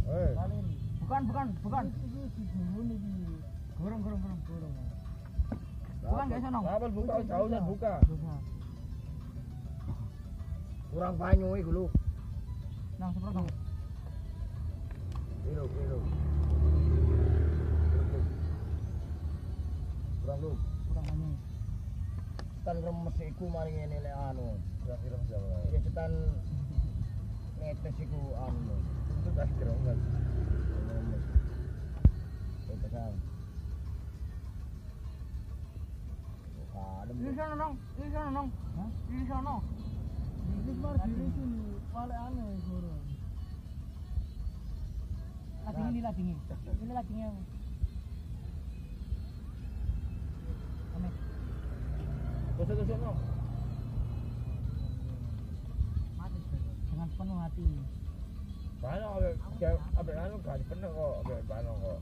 Bukan. Gorong. Bukan guys, nong. Kabel buka, jauhnya buka. Kurang banyu iku lho. Nang seprot. Kilo. Kurang banyu. Cetan remes iku mari ngene lek anu. Kira-kira siapa? Ya cetan netes iku anu. Itu tak kira enggak. Pesan. Ini sana nong. Hah? Ini sana. Ini mar diri sini. Paling aneh gorong. Lading. Ini ladingnya. Aneh. Tusuk no. Mati dengan penuh hati. Banyak abe anu gak penuh kok, abe banyak kok.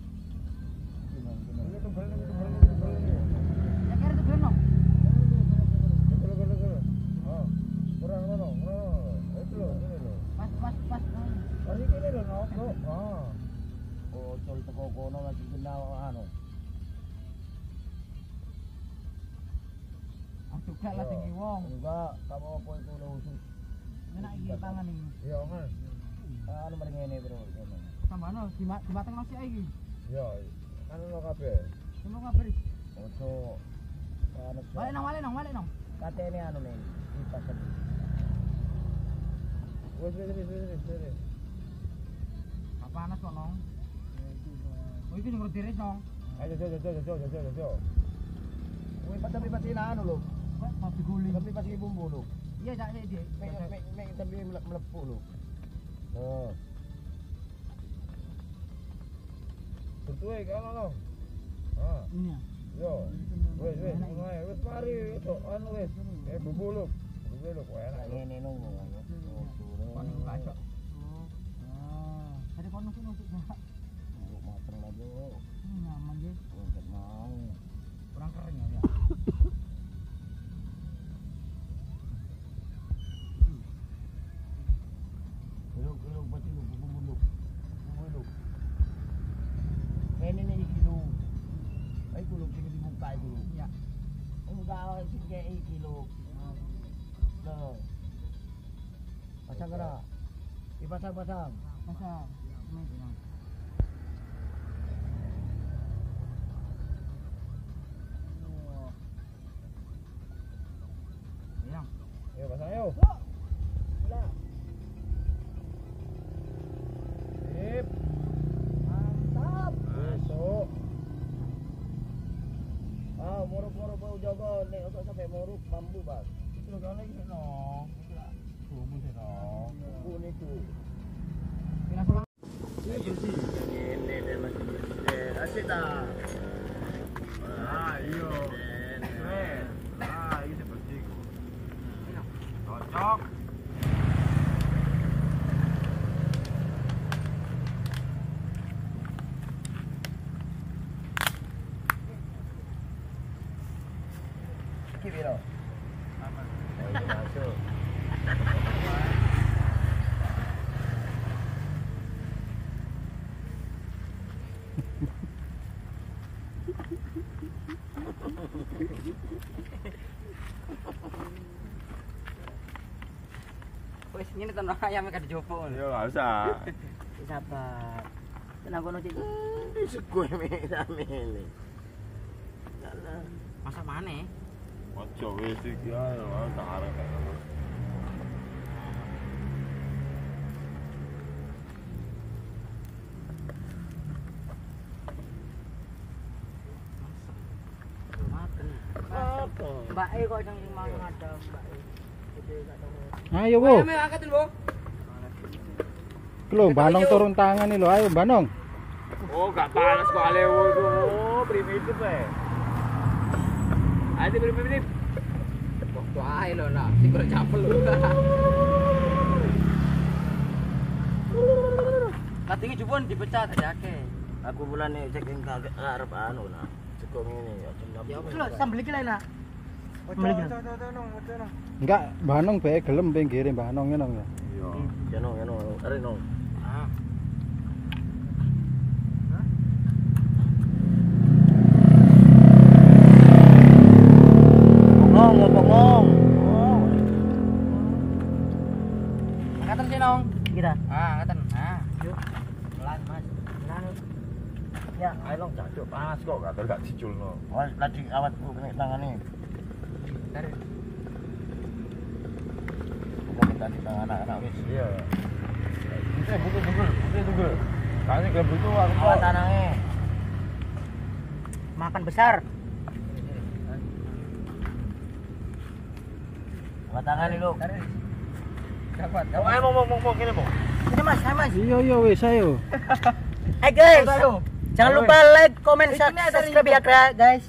Ini tuh beli. Ya kira itu belum. Gelo. Oh. Kurang no. Itu loh, ini loh. Pas. Hari ini loh, no. Ah. Oh, col teko kono lagi kenal anu. Aku gak lading wong. Enggak, kamu apa itu lo khusus. Enak iki tangan iki. Iya, kan. Anu mari ngene, Bro. Tambahno dimateng nasi iki. Iya. Anu lo kabeh. Semua kabar. Ojo. Anu. Balik nong. Katene anu nih, dipasang. Wes. Apa panas kok nong? Oh iki sing ngerti nong. Ayo, jo. Kuwi tapi anu lho. Pas diguling. Tapi pas bumbu lho. Iya sak sik dia. Mek tapi melepuh lho. Oh. Betul kan lo. Ah. Ini ya. Yo. Wes, wes mari itu anu wes. Bumbu lu kok enak. Ngene nunggu. Kon kacok. Oh. Ah, ada kon nusuk dah. Mateng lagi. Nyaman je. Untuk mau. Kurang kering ya. Belum pasti lu bumbu. Ini kilo. Ay kulo sing dibuka iku lho. Iya. Enggak sing kei kilo. Loh. Pasang kena. Dipasang. Pasang. Ini nong. Iya. Ayo pasang ayo. Lah. Sip. Mantap. Besok. Moro-moro bau jaga nek untuk sampai moro bambu, Bang. Itu kan lagi no. Bumbu sih no. Bumbu niku. Langsung Ini dia masih bersih. Asik tak? Iya. Keren. Ini seperti itu. Cocok. Kibiro. Apa? Masuk. wis ngene to ayam gak dijopo. Yo enggak usah. Sabar. Tenang kono Cik. Sego mene. Lah. Masak maneh. Ojo wis iki ayo tak arek. Mbak E kok sing mau ngadang Mbak E. Ayo, Bu. Ayo angkatin, Bu. Lho, Banong turun tangan nih lho. Ayo, Banong. Oh, gak panas kok alewo itu. Oh, primitif Ayo primitif. Waktu ae lho nak, sing kok capel lho. Katinge jupun dipecat ajake. Aku bulan nih cek yang kagak arep anu nah. Cukup ini ya jam Ya wis lho, sambel iki lho nak. Sambel iki. Enggak, Banong bae gelem pengen ngirim Banong nong ya. Iya. Ya no, are no. Ah. nong. Kita. Ngeten. Yuk. Pelan, Mas. Pelan. Ya, Ayo long jancuk panas kok gak diculno. wah lagi awat ku kena tangane. Tarik. Kok minta di tangan anak-anak wis. Iya. Buku. Kayaknya gak butuh aku. Awat tanange. Makan besar. Awat tangan lu. Tarik. Dapat. Ayo mau kene, Bang. Ini Mas, hai Mas. Iya wis ayo. Hai guys. Jangan lupa like, komen, subscribe ya guys.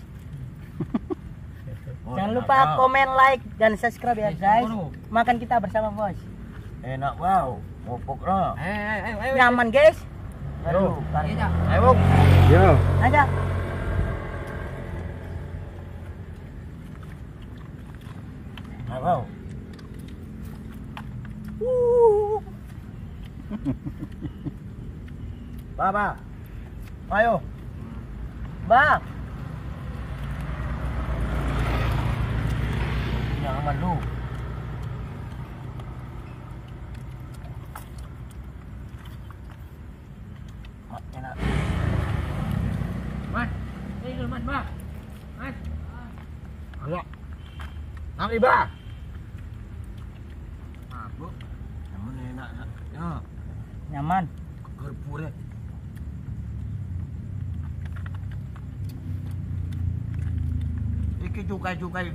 Jangan lupa komen, like, dan subscribe ya guys. Makan kita bersama bos. Enak wow, ngopok loh. Ayo. Nyaman guys. Ayo. Tarik. Ayo, Bang. Yo. Aja. Wow. Ba. Ayo. Ba. Yang aman lu. Enak. Mas. Ini dulu, Mas, Mas. Mas. Ayo. Nang iba. Mabuk. Namun enak. Ya, Nyaman. gerbure. Iki cukai.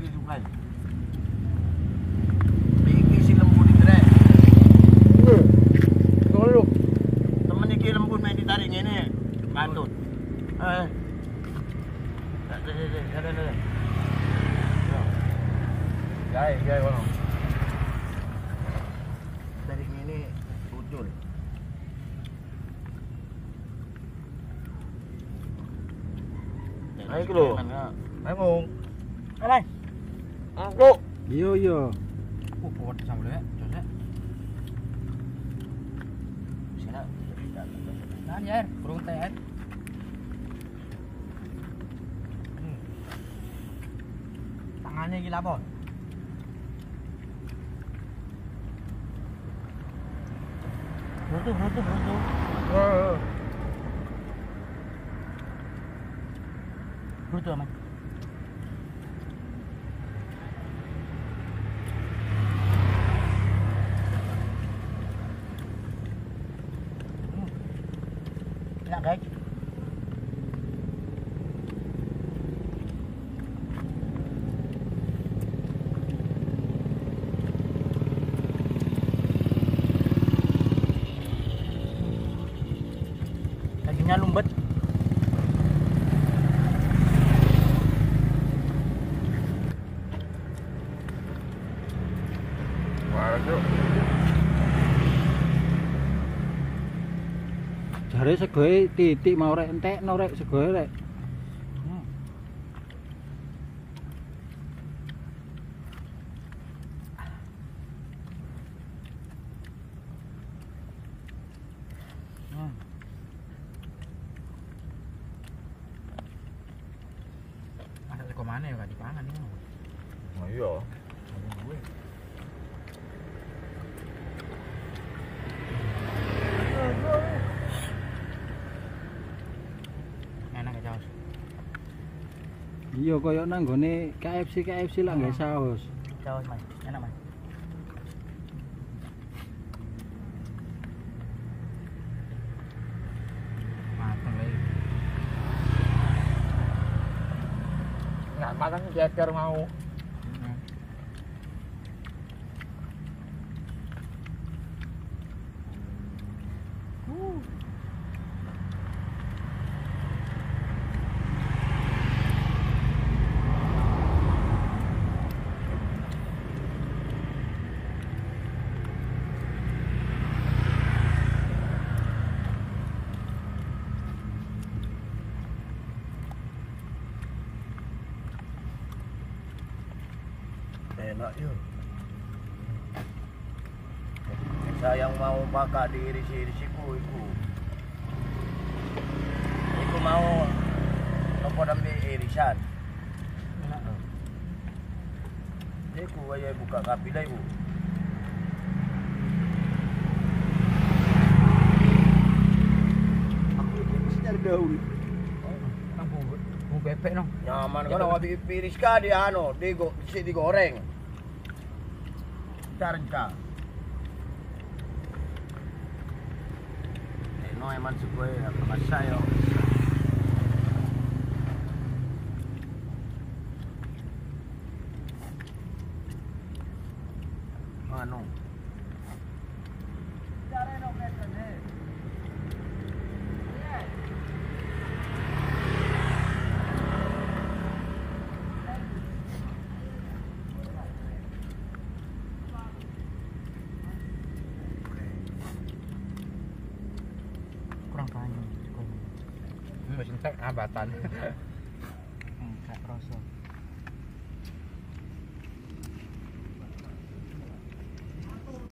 Iki si lembut iki. Tunggu dulu. Temen iki lembut main ditarik ngene. Patut. Jai, kono. Dari ngene ucul. Ayo iki lho. Ayo, Bang. Alai. Angko. Yo. Kuat sama ya. Coba. Sina. Nah, ya, kurung teh. Tangannya gila apa? Brutu. Brutu aman. Enak guys. Dagingnya lumbet. Waduh. Jare segoe titik mau rek entekno rek segoe rek. Ada teko mana ya gak dipangan ya. Oh iya. Enak ya saus. Iya koyo nang gone KFC lah nggak saus. Saus mas, enak mas. Mateng lagi. Nggak matang ceker mau. Enak yuk. Saya yang mau pakai diirisi-irisiku iku. Iku mau nopo dambe irisan. Enak loh. Iku wayahe buka kapilah iku. daun. Nang bumbu bebek nong. Nyaman kan awak diiris ka di ano, digoreng. Carca. No eman sebuah kasayo. Ano? Kurang panjang. Mesin tak abatan. Kayak rosok.